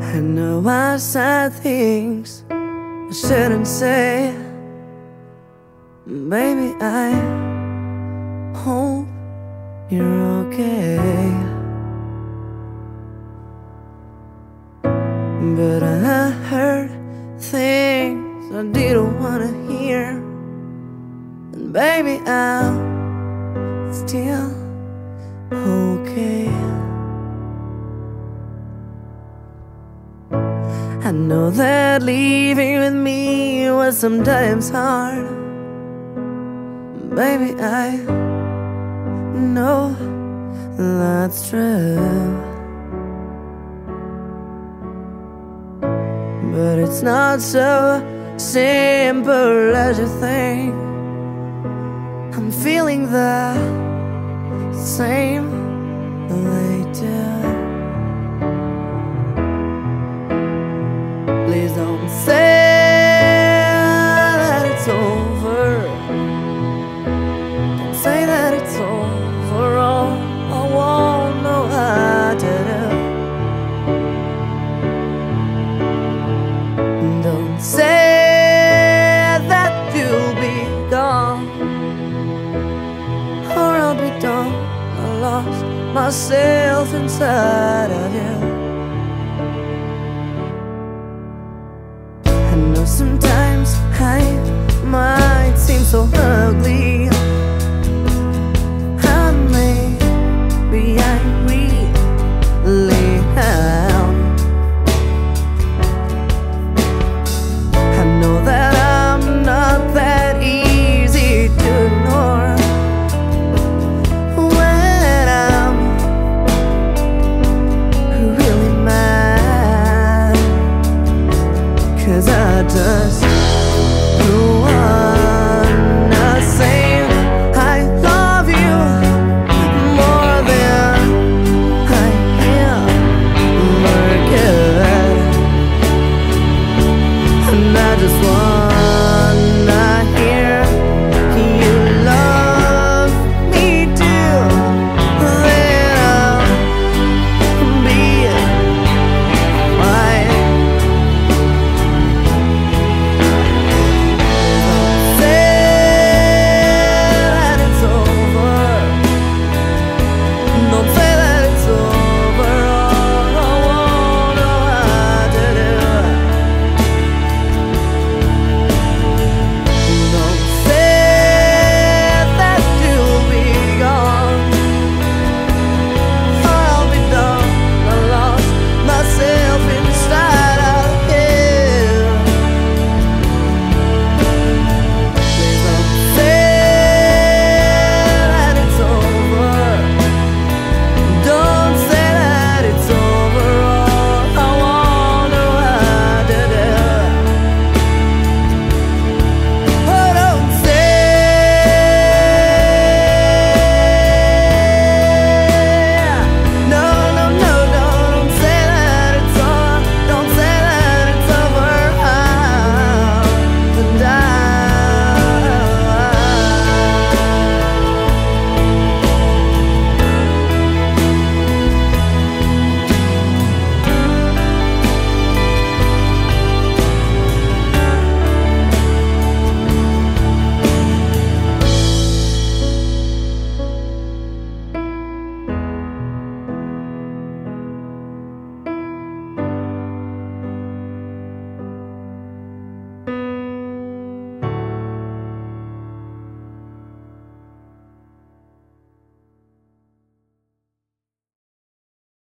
I know I said things I shouldn't say. Baby, I hope you're okay. But I heard things I didn't wanna hear. And baby, I'm still okay. I know that leaving with me was sometimes hard. Baby, I know that's true. But it's not so simple as you think. I'm feeling the same way too.